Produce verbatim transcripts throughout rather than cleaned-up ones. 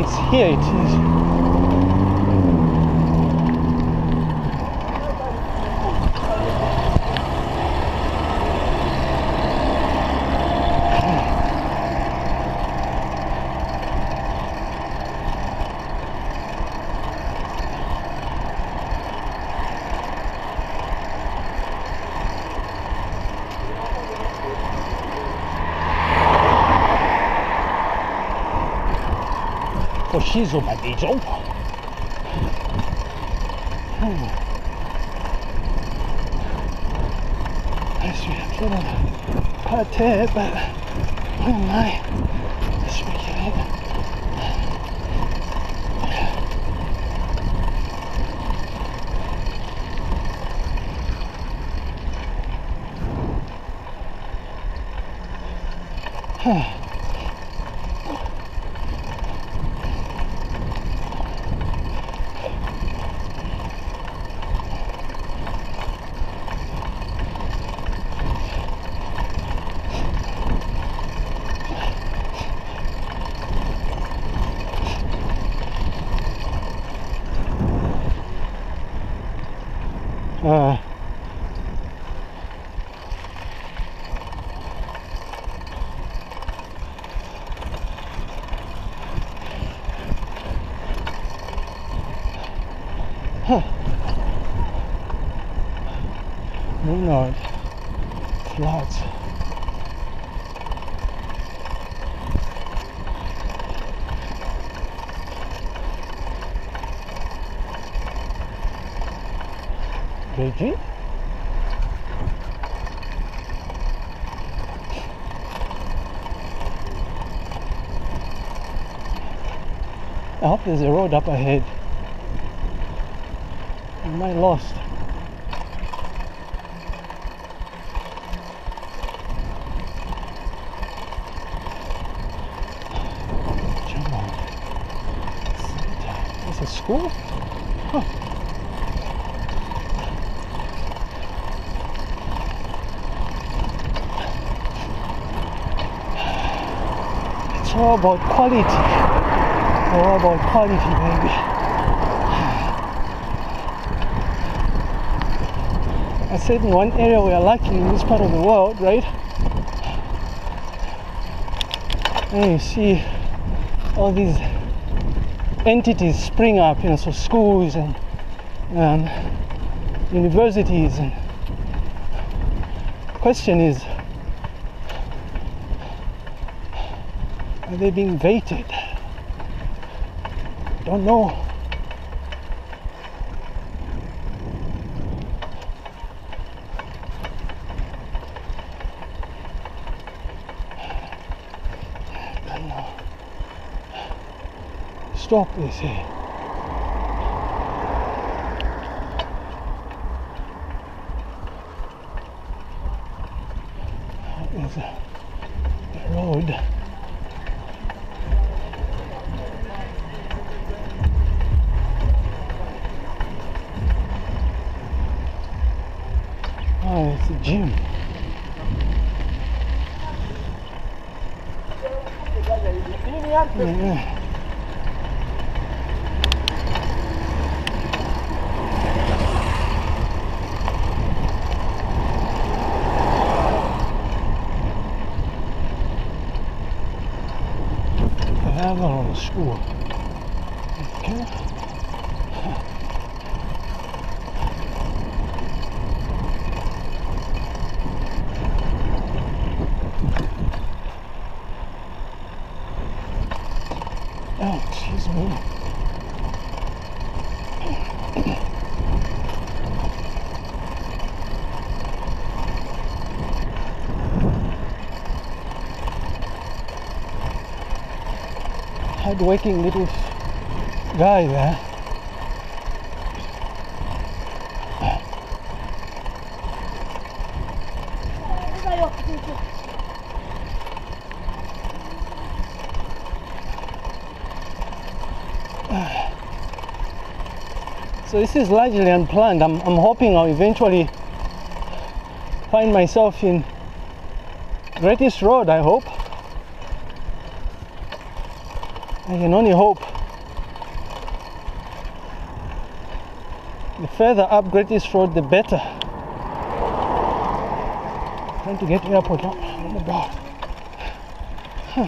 Yes, here it is. Shizo madijo. Nice we have sort of pate, but where am I? Let's speculate. Huh. Uh, huh. Meanwood floods. Reggie? I hope there's a road up ahead. Am I lost? Come on. There's a school? Huh. All about quality, all about quality, baby. I said in one area we are lucky in this part of the world, right? And you see all these entities spring up, you know, so schools and um, universities. And the question is, are they being vetted? Don't know. Don't know. Stop, they say. That is the road. Oh, it's a gym. Yeah. Avondale School. Okay. Oh, excuse me. Hard-working little guy there. So this is largely unplanned. I'm, I'm hoping I'll eventually find myself in Greatest Road, I hope. I can only hope. further upgrade this road, the better. Trying to get to the airport now. Oh my God. Huh.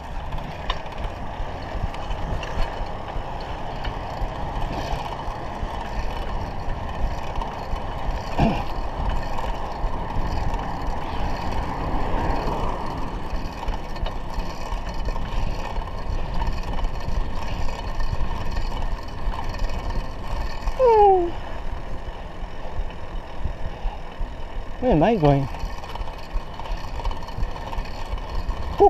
Where am I going? Woo.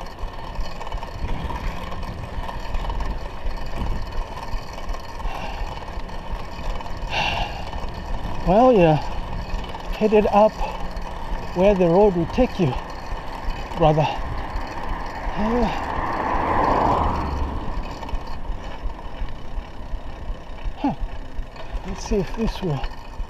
Well, you're headed up where the road will take you, brother. Uh, huh. Let's see if this will.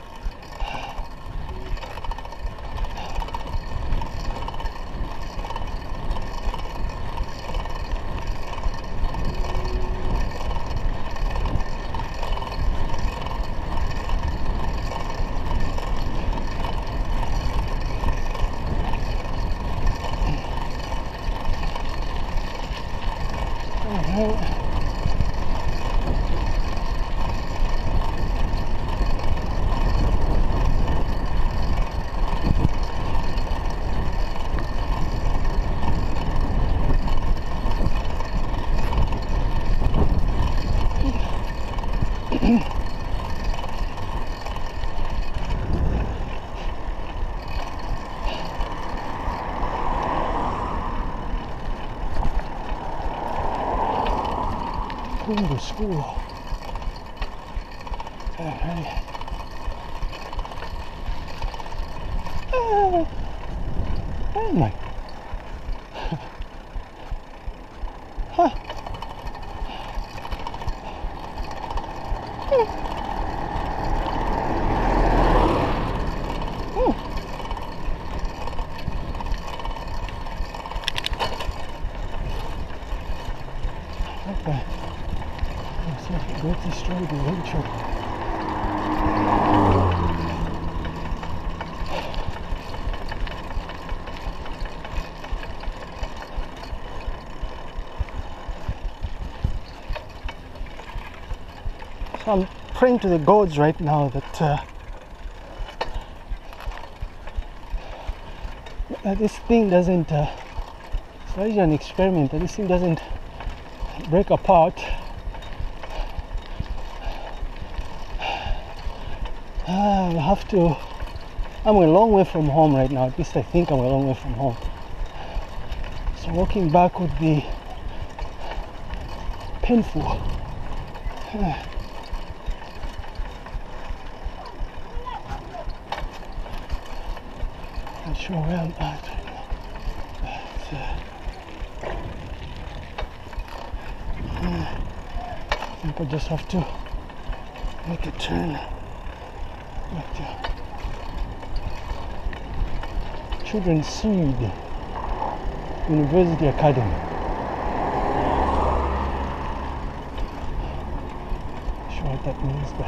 Going to school. Alright. Ah, oh my. Huh. Hmm. Hmm. Okay. Let's destroy the nature. So I'm praying to the gods right now that, uh, that this thing doesn't, uh, it's not an experiment, that this thing doesn't break apart. I have to, I'm a long way from home right now, at least I think I'm a long way from home. So walking back would be painful. Not sure where I'm at right now. But, uh, I think I just have to make a turn. Right there. Children's Seed University Academy. Not sure what that means, but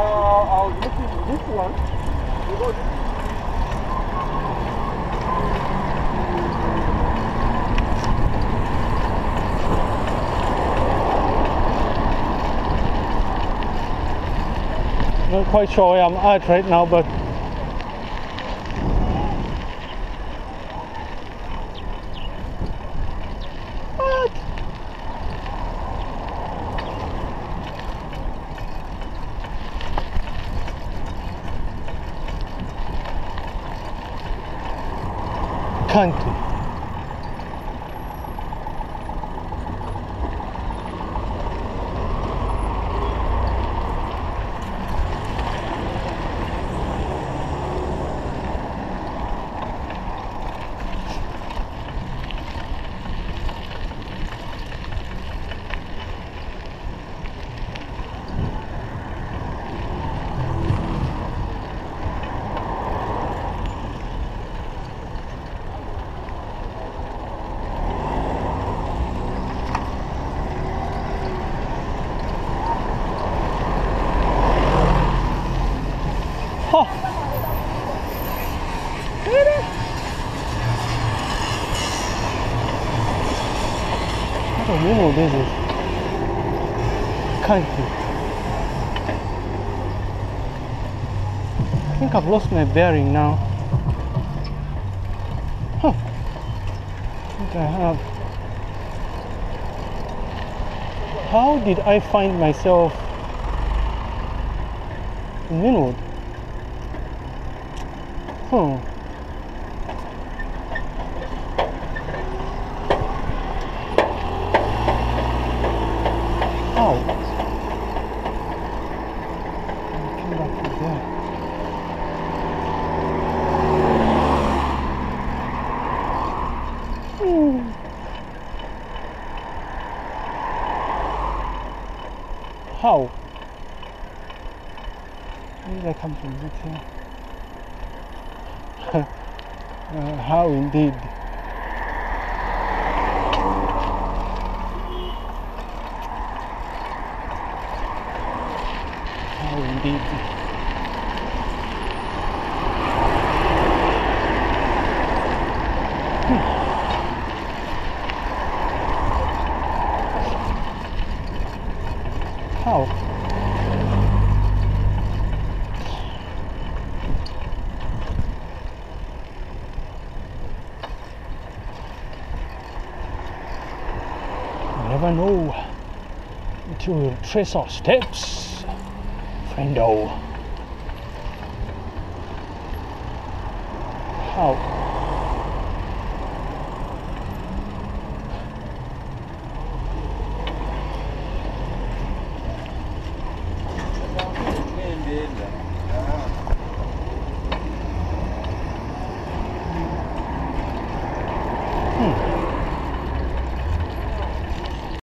I was looking at this one. You go this Not quite sure where I'm at right now, but what? Country. Huh. Really? I don't know what this is. Country. I think I've lost my bearing now. Huh. I think I have. How did I find myself in Meanwood? Hmm. How? I came back from there. Hmm. How? Where did I come from? Is it here? uh, how indeed. How indeed. Hmm. How? Never know until we retrace our steps, friendo. How?